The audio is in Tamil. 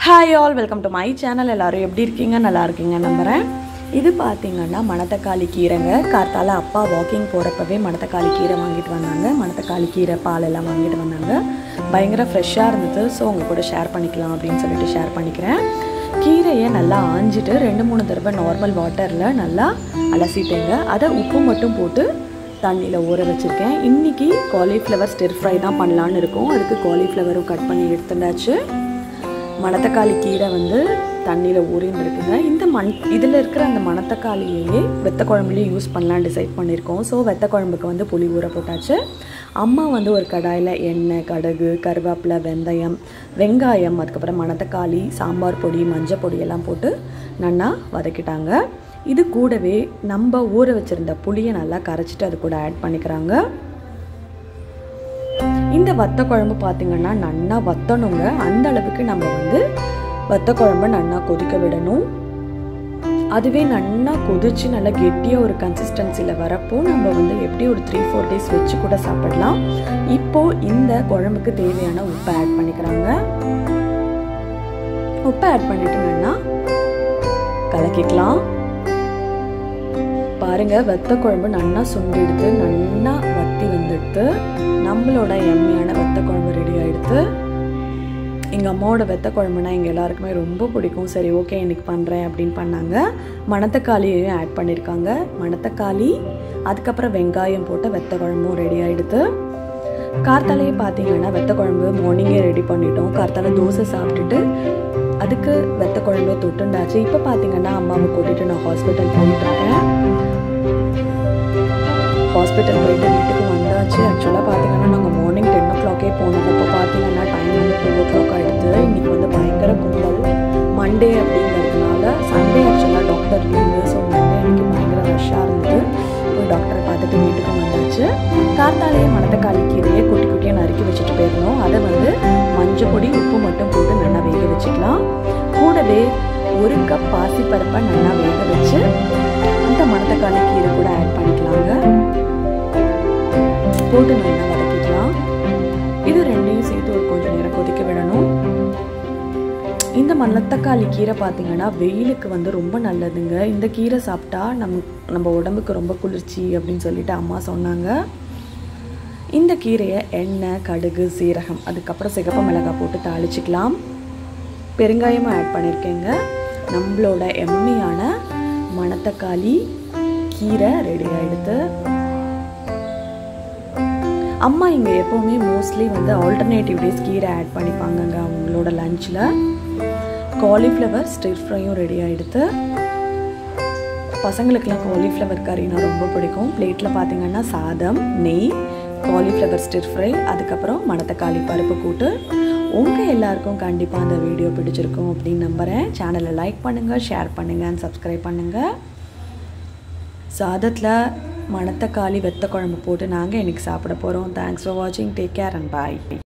Hi all, welcome to my channel. எல்லாரும் எப்படி இருக்கீங்க? நல்லா இருக்கீங்க நம்புறேன். இது பாத்தீங்கன்னா மணத்தக்காளி கீரைங்க. கார்த்தால அப்பா வாக்கிங் போறப்பவே மணத்தக்காளி கீரை வாங்கிட்டு வந்தாங்க. மணத்தக்காளி கீரை பால் எல்லாம் வாங்கிட்டு வந்தாங்க. பயங்கர ஃப்ரெஷ்ஷா இருந்துது. சோ உங்க கூட ஷேர் பண்ணிக்கலாம் அப்படினு சொல்லிட்டு ஷேர் பண்ணிக்கிறேன். கீரையை நல்லா ஆஞ்சிட்டு 2-3 தடவை நார்மல் வாட்டர்ல நல்லா அலசிட்டேங்க. அத உப்பு மட்டும் போட்டு தண்ணில ஊற வச்சிருக்கேன். இன்னைக்கு காலிஃப்ளவர் ஸ்டிர் ஃப்ரை தான் பண்ணலாம்னு இருக்கோம். அதுக்கு காலிஃப்ளவரும் கட் பண்ணி எடுத்துட்டாச்சு. மணத்தக்காளி கீரை வந்து தண்ணியில் ஊறிந்துருக்குங்க. இதில் இருக்கிற அந்த மணத்தக்காளியே வெத்த குழம்புலேயும் யூஸ் பண்ணலாம் டிசைட் பண்ணியிருக்கோம். ஸோ வெத்த குழம்புக்கு வந்து புளி ஊற போட்டாச்சு. அம்மா வந்து ஒரு கடாயில் எண்ணெய், கடுகு, கருவேப்பிலை, வெந்தயம், வெங்காயம், அதுக்கப்புறம் மணத்தக்காளி, சாம்பார் பொடி, மஞ்சள் பொடி எல்லாம் போட்டு நல்லா வதக்கிட்டாங்க. இது கூடவே நம்ம ஊற வச்சுருந்த புளியை நல்லா கரைச்சிட்டு அது கூட ஆட் பண்ணிக்கிறாங்க. இந்த வத்த குழம்பு பார்த்தீங்கன்னா நல்லா வத்தணுங்க. அந்த அளவுக்கு நம்ம வந்து வத்த குழம்பு நல்லா கொதிக்க விடணும். அதுவே நல்லா கொதிச்சு நல்லா கெட்டியாக ஒரு கன்சிஸ்டன்சியில் வரப்போ நம்ம வந்து எப்படி ஒரு 3-4 டேஸ் வச்சு கூட சாப்பிடலாம். இப்போ இந்த குழம்புக்கு தேவையான உப்பை ஆட் பண்ணிக்கிறாங்க. உப்பை ஆட் பண்ணிட்டு நல்லா கலக்கிக்கலாம். பாருங்க, வெத்த குழம்பு நல்லா சுண்டிடுது, நல்லா வத்தி வந்துடுது. நம்மளோட எம்மையான வெத்த குழம்பு ரெடி ஆகிடுது. எங்கள் அம்மாவோட வெத்த குழம்புனா எங்கள் எல்லாருக்குமே ரொம்ப பிடிக்கும். சரி, ஓகே, இன்னைக்கு பண்ணுறேன் அப்படின்னு பண்ணாங்க. மணத்தக்காளியையும் ஆட் பண்ணியிருக்காங்க. மணத்தக்காளி, அதுக்கப்புறம் வெங்காயம் போட்டு வெத்த குழம்பும் ரெடி ஆகிடுது. கார்த்தாலையே பார்த்தீங்கன்னா வெத்த குழம்பு மார்னிங்கே ரெடி பண்ணிட்டோம். கார்த்தால தோசை சாப்பிட்டுட்டு அதுக்கு வெத்த குழம்பு தொட்டுண்டாச்சு. இப்போ பார்த்தீங்கன்னா அம்மாவை கூட்டிகிட்டு நான் ஹாஸ்பிட்டல் போயிட்டுருக்கேன். ஹாஸ்பிட்டல் போயிட்டு வீட்டுக்கு வந்தாச்சு. ஆக்சுவலாக பார்த்தீங்கன்னா நாங்கள் மார்னிங் 10 o'clock போனோம். இப்போ பார்த்தீங்கன்னா டைம் வந்து 2 o'clock ஆகிடுது. இன்றைக்கி வந்து பயங்கர கும்பல். மண்டே அப்படிங்கிறதுனால சண்டே ஆக்சுவலாக டாக்டர் லீவு. ஸோ மண்டே அன்றைக்கி பயங்கர ரஷ்ஷாக இருந்தது. போய் டாக்டரை பார்த்துட்டு வீட்டுக்கு வந்தாச்சு. கார்த்தாலேயே மணத்தக்காளி கீரையை குட்டி குட்டியாக நறுக்கி வச்சுட்டு போயிருந்தோம். அதை வந்து மஞ்சள் பொடி, உப்பு மட்டும் போட்டு நல்லா வேக வச்சுக்கலாம். கூடவே 1 கப் பாசிப்பருப்பை நல்லா வேக வச்சு அந்த மணத்தக்காளி கீரை கூட ஆட் பண்ணிக்கலாங்க. போட்டு நல்லா வதக்கிக்கலாம். இது ரெண்டையும் சேர்த்து ஒரு கொஞ்சம் நேரம் கொதிக்க விடணும். இந்த மணத்தக்காளி கீரை பார்த்தீங்கன்னா வெயிலுக்கு வந்து ரொம்ப நல்லதுங்க. இந்த கீரை சாப்பிட்டா நம்ம உடம்புக்கு ரொம்ப குளிர்ச்சி அப்படின்னு சொல்லிட்டு அம்மா சொன்னாங்க. இந்த கீரையை எண்ணெய், கடுகு, சீரகம், அதுக்கப்புறம் சிகப்பு மிளகாய் போட்டு தாளிச்சிக்கலாம். பெருங்காயமும் ஆட் பண்ணியிருக்கேங்க. நம்மளோட எம்மையான மணத்தக்காளி கீரை ரெடி ஆகிடுது. அம்மா இங்கே எப்போவுமே மோஸ்ட்லி வந்து ஆல்டர்னேட்டிவ் டேஸ் கீரை ஆட் பண்ணிப்பாங்கங்க அவங்களோட லஞ்சில். காலிஃப்ளவர் ஸ்டிர் ஃப்ரையும் ரெடி ஆகிடுது. பசங்களுக்கெல்லாம் காலிஃப்ளவர் கறினா ரொம்ப பிடிக்கும். பிளேட்டில் பார்த்தீங்கன்னா சாதம், நெய், காலிஃப்ளவர் ஸ்டிர் ஃப்ரை, அதுக்கப்புறம் மணத்தக்காளி பருப்பு கூட்டு. உங்கள் எல்லாருக்கும் கண்டிப்பாக அந்த வீடியோ பிடிச்சிருக்கும் அப்படின்னு நம்புகிறேன். சேனலை லைக் பண்ணுங்கள், ஷேர் பண்ணுங்கள் அண்ட் சப்ஸ்கிரைப் பண்ணுங்கள். சாதத்தில் மணத்தக்காளி வெத்த குழம்பு போட்டு நாங்கள் இன்றைக்கி சாப்பிட போகிறோம். தேங்க்ஸ் ஃபார் வாட்சிங். Take care and bye.